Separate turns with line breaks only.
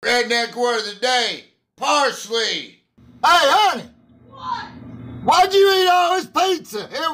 Redneck word of the day, parsley.
Hey, honey.
What?
Why'd you eat all this pizza? It